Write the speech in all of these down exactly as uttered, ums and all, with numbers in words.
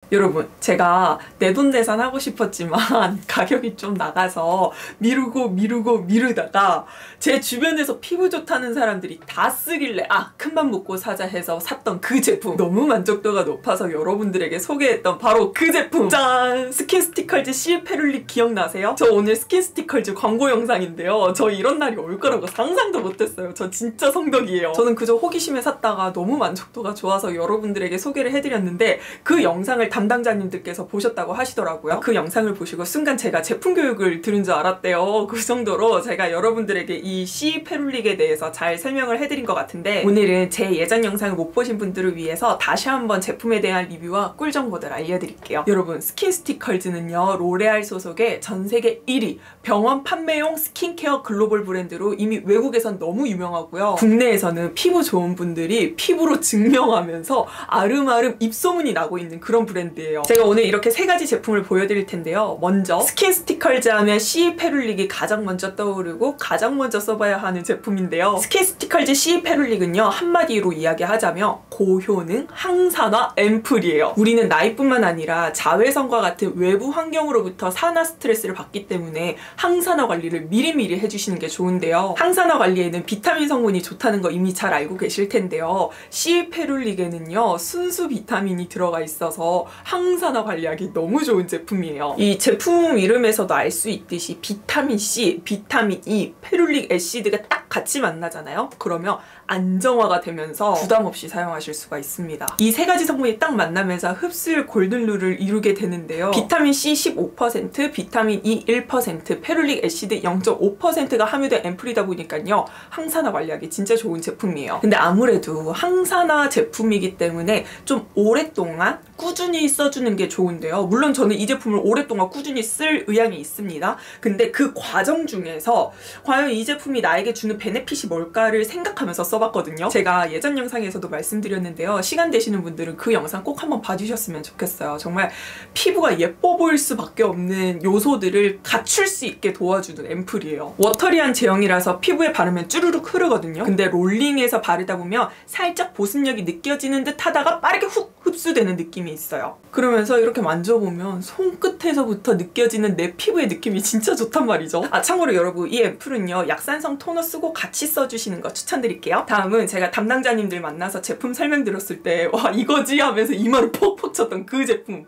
여러분, 제가 내돈내산 하고 싶었지만 가격이 좀 나가서 미루고 미루고 미루다가 제 주변에서 피부 좋다는 사람들이 다 쓰길래 아, 큰맘 먹고 사자 해서 샀던 그 제품, 너무 만족도가 높아서 여러분들에게 소개했던 바로 그 제품! 짠! 스킨스티컬즈 씨 페룰릭 기억나세요? 저 오늘 스킨스티컬즈 광고 영상인데요. 저 이런 날이 올 거라고 상상도 못했어요. 저 진짜 성덕이에요. 저는 그저 호기심에 샀다가 너무 만족도가 좋아서 여러분들에게 소개를 해드렸는데 그 영상을 담당자님들께서 보셨다고 하시더라고요. 그 영상을 보시고 순간 제가 제품 교육을 들은 줄 알았대요. 그 정도로 제가 여러분들에게 이 씨 페룰릭에 대해서 잘 설명을 해드린 것 같은데, 오늘은 제 예전 영상을 못 보신 분들을 위해서 다시 한번 제품에 대한 리뷰와 꿀 정보들 알려드릴게요. 여러분, 스킨스티컬즈는요, 로레알 소속의 전세계 일 위 병원 판매용 스킨케어 글로벌 브랜드로 이미 외국에선 너무 유명하고요. 국내에서는 피부 좋은 분들이 피부로 증명하면서 아름아름 입소문이 나고 있는 그런 브랜드예요. 제가 오늘 이렇게 세 가지 제품을 보여드릴 텐데요. 먼저 스킨스티컬즈 하면 씨 페룰릭이 가장 먼저 떠오르고 가장 먼저 써봐야 하는 제품인데요. 스킨스티컬즈 씨 페룰릭은요, 한마디로 이야기하자면 고효능 항산화 앰플이에요. 우리는 나이뿐만 아니라 자외선과 같은 외부 환경으로부터 산화 스트레스를 받기 때문에 항산화 관리를 미리미리 해주시는 게 좋은데요. 항산화 관리에는 비타민 성분이 좋다는 거 이미 잘 알고 계실 텐데요. 씨 페룰릭에는요, 순수 비타민이 들어가 있어서 항산화 관리하기 너무 좋은 제품이에요. 이 제품 이름에서도 알 수 있듯이 비타민 C, 비타민 E, 페룰릭 애시드가 딱 같이 만나잖아요. 그러면 안정화가 되면서 부담 없이 사용하실 수가 있습니다. 이 세 가지 성분이 딱 만나면서 흡수율 골든룰을 이루게 되는데요. 비타민 C 십오 퍼센트, 비타민 E 일 퍼센트, 페룰릭 애시드 영 점 오 퍼센트가 함유된 앰플이다 보니까요, 항산화 관리하기 진짜 좋은 제품이에요. 근데 아무래도 항산화 제품이기 때문에 좀 오랫동안 꾸준히 써주는 게 좋은데요. 물론 저는 이 제품을 오랫동안 꾸준히 쓸 의향이 있습니다. 근데 그 과정 중에서 과연 이 제품이 나에게 주는 베네핏이 뭘까를 생각하면서 써봤거든요. 제가 예전 영상에서도 말씀드렸는데요. 시간 되시는 분들은 그 영상 꼭 한번 봐주셨으면 좋겠어요. 정말 피부가 예뻐 보일 수밖에 없는 요소들을 갖출 수 있게 도와주는 앰플이에요. 워터리한 제형이라서 피부에 바르면 쭈르륵 흐르거든요. 근데 롤링해서 바르다 보면 살짝 보습력이 느껴지는 듯 하다가 빠르게 훅 흡수되는 느낌이 있어요. 그러면서 이렇게 만져보면 손끝에서부터 느껴지는 내 피부의 느낌이 진짜 좋단 말이죠. 아, 참고로 여러분, 이 앰플은요, 약산성 토너 쓰고 같이 써주시는 거 추천드릴게요. 다음은 제가 담당자님들 만나서 제품 설명 들었을 때 와, 이거지 하면서 이마를 퍽퍽 쳤던 그 제품.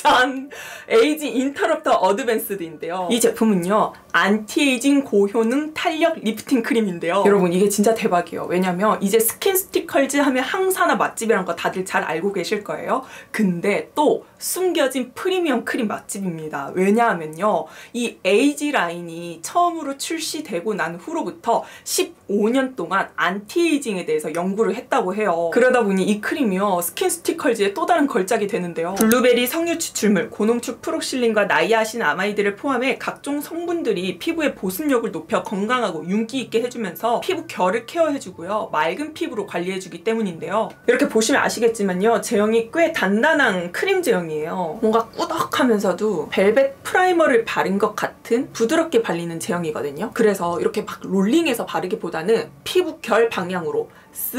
짠! 에이지 인터럽터 어드밴스드인데요. 이 제품은요, 안티에이징 고효능 탄력 리프팅 크림인데요. 여러분, 이게 진짜 대박이에요. 왜냐면 이제 스킨스티컬즈 하면 항산화 맛집이란 거 다들 잘 알고 계실 거예요. 근데 또 숨겨진 프리미엄 크림 맛집입니다. 왜냐하면요, 이 에이지 라인이 처음으로 출시되고 난 후로부터 십오 년 동안 안티에이징에 대해서 연구를 했다고 해요. 그러다 보니 이 크림이요, 스킨스티컬즈의 또 다른 걸작이 되는데요. 블루베리 석류 추출물, 고농축 프록실린과 나이아신 아마이드를 포함해 각종 성분들이 피부의 보습력을 높여 건강하고 윤기 있게 해주면서 피부 결을 케어해주고요, 맑은 피부로 관리해주기 때문인데요. 이렇게 보시면 아시겠지만요, 제형이 꽤 단단한 크림 제형이에요. 뭔가 꾸덕하면서도 벨벳 프라이머를 바른 것 같은 부드럽게 발리는 제형이거든요. 그래서 이렇게 막 롤링해서 바르기보다는 피부 결 방향으로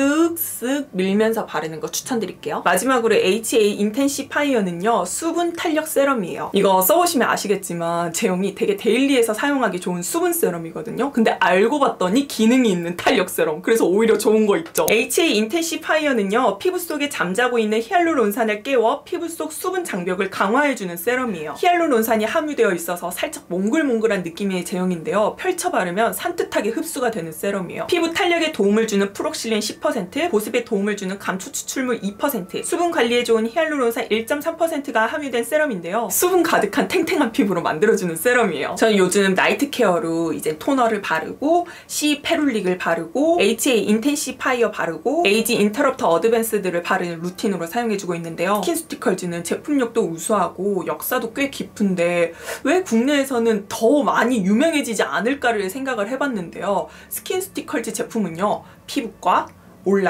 쓱쓱 밀면서 바르는 거 추천드릴게요. 마지막으로 에이치에이 인텐시파이어는요, 수분 탄력 세럼이에요. 이거 써보시면 아시겠지만 제형이 되게 데일리해서 사용하기 좋은 수분 세럼이거든요. 근데 알고 봤더니 기능이 있는 탄력 세럼. 그래서 오히려 좋은 거 있죠. 에이치에이 인텐시파이어는요, 피부 속에 잠자고 있는 히알루론산을 깨워 피부 속 수분 장벽을 강화해주는 세럼이에요. 히알루론산이 함유되어 있어서 살짝 몽글몽글한 느낌의 제형인데요. 펼쳐 바르면 산뜻하게 흡수가 되는 세럼이에요. 피부 탄력에 도움을 주는 프록실린 십 퍼센트, 보습에 도움을 주는 감초 추출물 이 퍼센트, 수분 관리에 좋은 히알루론산 일 점 삼 퍼센트가 함유된 세럼인데요. 수분 가득한 탱탱한 피부로 만들어주는 세럼이에요. 저는 요즘 나이트 케어로 이제 토너를 바르고, 씨 페룰릭을 바르고, 에이치에이 인텐시파이어 바르고, 에이지 인터럽터 어드밴스드를 바르는 루틴으로 사용해주고 있는데요. 스킨스티컬즈는 제품력도 우수하고 역사도 꽤 깊은데 왜 국내에서는 더 많이 유명해지지 않을까를 생각을 해봤는데요. 스킨스티컬즈 제품은요, 피부과, 온라인,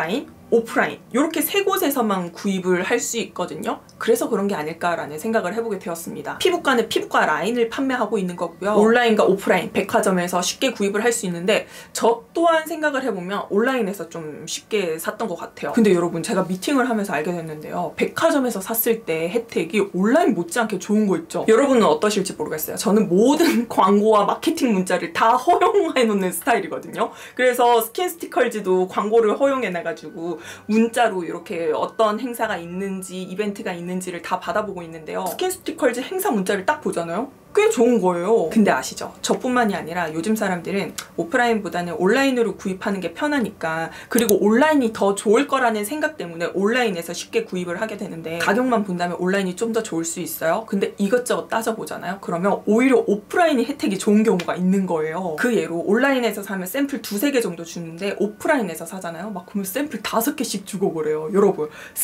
오프라인 이렇게 세 곳에서만 구입을 할 수 있거든요. 그래서 그런 게 아닐까라는 생각을 해보게 되었습니다. 피부과는 피부과 라인을 판매하고 있는 거고요. 온라인과 오프라인, 백화점에서 쉽게 구입을 할 수 있는데 저 또한 생각을 해보면 온라인에서 좀 쉽게 샀던 것 같아요. 근데 여러분 제가 미팅을 하면서 알게 됐는데요. 백화점에서 샀을 때 혜택이 온라인 못지않게 좋은 거 있죠. 여러분은 어떠실지 모르겠어요. 저는 모든 광고와 마케팅 문자를 다 허용해 놓는 스타일이거든요. 그래서 스킨스티컬즈도 광고를 허용해놔가지고 문자로 이렇게 어떤 행사가 있는지 이벤트가 있는지를 다 받아보고 있는데요. 스킨스티컬즈 행사 문자를 딱 보잖아요. 꽤 좋은 거예요. 근데 아시죠? 저뿐만이 아니라 요즘 사람들은 오프라인보다는 온라인으로 구입하는 게 편하니까, 그리고 온라인이 더 좋을 거라는 생각 때문에 온라인에서 쉽게 구입을 하게 되는데, 가격만 본다면 온라인이 좀 더 좋을 수 있어요. 근데 이것저것 따져보잖아요. 그러면 오히려 오프라인이 혜택이 좋은 경우가 있는 거예요. 그 예로 온라인에서 사면 샘플 두세 개 정도 주는데 오프라인에서 사잖아요. 막 그러면 샘플 다섯 개씩 주고 그래요. 여러분,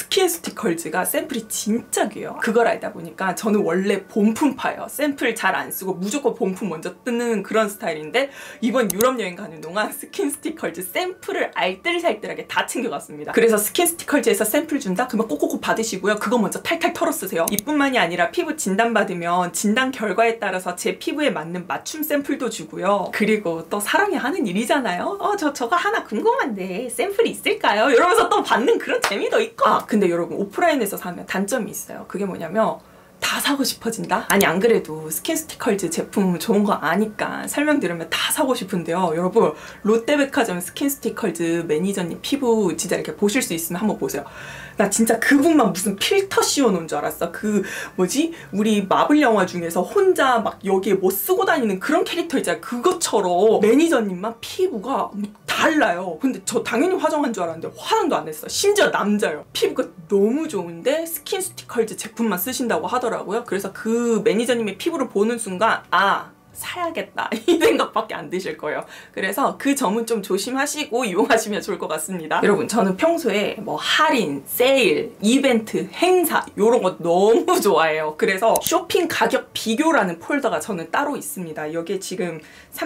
스킨스티컬즈가 샘플이 진짜 귀해요. 그걸 알다 보니까 저는 원래 본품파예요. 샘플 잘 안 쓰고 무조건 본품 먼저 뜯는 그런 스타일인데, 이번 유럽 여행 가는 동안 스킨스티컬즈 샘플을 알뜰살뜰하게 다 챙겨갔습니다. 그래서 스킨스티컬즈에서 샘플 준다? 그러면 꼭꼭꼭 받으시고요. 그거 먼저 탈탈 털어 쓰세요. 이뿐만이 아니라 피부 진단 받으면 진단 결과에 따라서 제 피부에 맞는 맞춤 샘플도 주고요. 그리고 또 사람이 하는 일이잖아요. 어, 저 저거 하나 궁금한데 샘플이 있을까요? 이러면서 또 받는 그런 재미도 있고. 아, 근데 여러분, 오프라인에서 사면 단점이 있어요. 그게 뭐냐면 다 사고 싶어진다? 아니, 안 그래도 스킨스티컬즈 제품 좋은 거 아니까 설명 들으면 다 사고 싶은데요. 여러분, 롯데백화점 스킨스티컬즈 매니저님 피부 진짜 이렇게 보실 수 있으면 한번 보세요. 나 진짜 그분만 무슨 필터 씌워놓은 줄 알았어. 그 뭐지? 우리 마블 영화 중에서 혼자 막 여기에 뭐 쓰고 다니는 그런 캐릭터 있잖아요. 그것처럼 매니저님만 피부가 뭐 달라요. 근데 저 당연히 화장한 줄 알았는데 화장도 안 했어. 심지어 남자예요. 피부가 너무 좋은데 스킨스티컬즈 제품만 쓰신다고 하더라고요. 그래서 그 매니저님의 피부를 보는 순간, 아, 사야겠다 이 생각밖에 안 드실 거예요. 그래서 그 점은 좀 조심하시고 이용하시면 좋을 것 같습니다. 여러분, 저는 평소에 뭐 할인, 세일, 이벤트, 행사 이런 거 너무 좋아해요. 그래서 쇼핑 가격 비교라는 폴더가 저는 따로 있습니다. 여기에 지금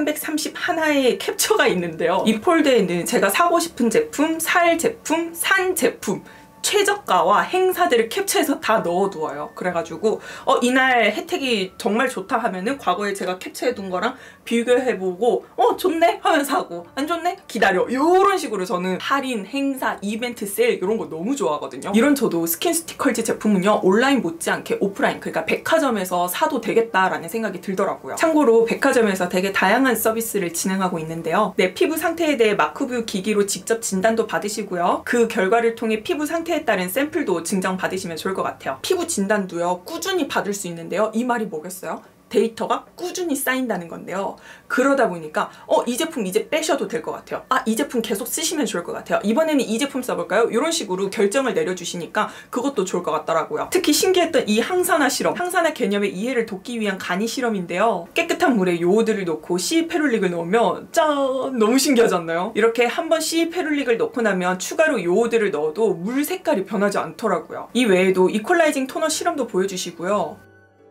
삼백삼십일의 캡처가 있는데요. 이 폴더에는 제가 사고 싶은 제품, 살 제품, 산 제품, 최저가와 행사들을 캡처해서 다 넣어두어요. 그래가지고 어 이날 혜택이 정말 좋다 하면은 과거에 제가 캡처해둔 거랑 비교해보고 어 좋네 하면 사고, 안 좋네 기다려, 이런 식으로 저는 할인, 행사, 이벤트, 세일 이런 거 너무 좋아하거든요. 이런 저도 스킨스티컬즈 제품은요, 온라인 못지않게 오프라인, 그러니까 백화점에서 사도 되겠다라는 생각이 들더라고요. 참고로 백화점에서 되게 다양한 서비스를 진행하고 있는데요. 내 피부 상태에 대해 마크뷰 기기로 직접 진단도 받으시고요. 그 결과를 통해 피부 상태 에 따른 샘플도 증정 받으시면 좋을 것 같아요. 피부 진단도요, 꾸준히 받을 수 있는데요. 이 말이 뭐겠어요? 데이터가 꾸준히 쌓인다는 건데요. 그러다 보니까 어, 이 제품 이제 빼셔도 될 것 같아요. 아, 이 제품 계속 쓰시면 좋을 것 같아요. 이번에는 이 제품 써볼까요? 이런 식으로 결정을 내려주시니까 그것도 좋을 것 같더라고요. 특히 신기했던 이 항산화 실험, 항산화 개념의 이해를 돕기 위한 간이 실험인데요. 깨끗한 물에 요오드를 넣고 시페룰릭을 넣으면 짠! 너무 신기하지 않나요? 이렇게 한번 시페룰릭을 넣고 나면 추가로 요오드를 넣어도 물 색깔이 변하지 않더라고요. 이 외에도 이퀄라이징 토너 실험도 보여주시고요.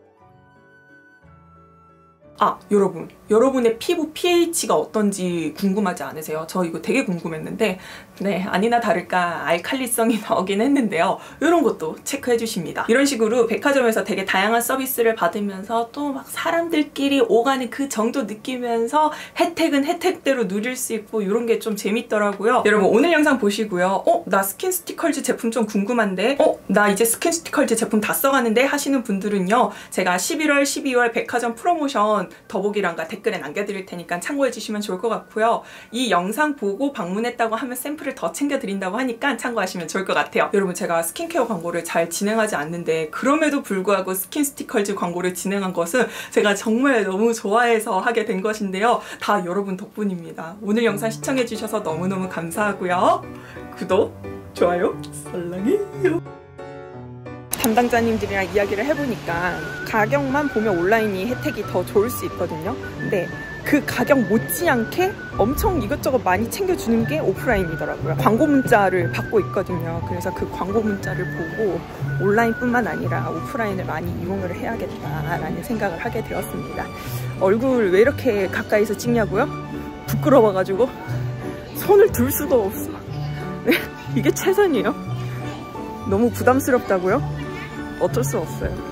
아, 여러분, 여러분의 피부 피에이치가 어떤지 궁금하지 않으세요? 저 이거 되게 궁금했는데 네, 아니나 다를까 알칼리성이 나오긴 했는데요. 이런 것도 체크해 주십니다. 이런 식으로 백화점에서 되게 다양한 서비스를 받으면서 또 막 사람들끼리 오가는 그 정도 느끼면서 혜택은 혜택대로 누릴 수 있고, 이런 게 좀 재밌더라고요. 여러분, 오늘 영상 보시고요. 어? 나 스킨스티컬즈 제품 좀 궁금한데? 어? 나 이제 스킨스티컬즈 제품 다 써가는데? 하시는 분들은요, 제가 십일월, 십이월 백화점 프로모션 더보기란과 댓글에 남겨드릴 테니까 참고해 주시면 좋을 것 같고요. 이 영상 보고 방문했다고 하면 샘플을 더 챙겨드린다고 하니까 참고하시면 좋을 것 같아요. 여러분, 제가 스킨케어 광고를 잘 진행하지 않는데 그럼에도 불구하고 스킨스티컬즈 광고를 진행한 것은 제가 정말 너무 좋아해서 하게 된 것인데요. 다 여러분 덕분입니다. 오늘 영상 시청해주셔서 너무너무 감사하고요. 구독, 좋아요, 사랑해요. 담당자님들이랑 이야기를 해보니까 가격만 보면 온라인이 혜택이 더 좋을 수 있거든요. 근데 그 가격 못지않게 엄청 이것저것 많이 챙겨주는 게 오프라인이더라고요. 광고 문자를 받고 있거든요. 그래서 그 광고 문자를 보고 온라인뿐만 아니라 오프라인을 많이 이용을 해야겠다라는 생각을 하게 되었습니다. 얼굴 왜 이렇게 가까이서 찍냐고요? 부끄러워가지고 손을 들 수가 없어. 이게 최선이에요? 너무 부담스럽다고요? 어쩔 수 없어요.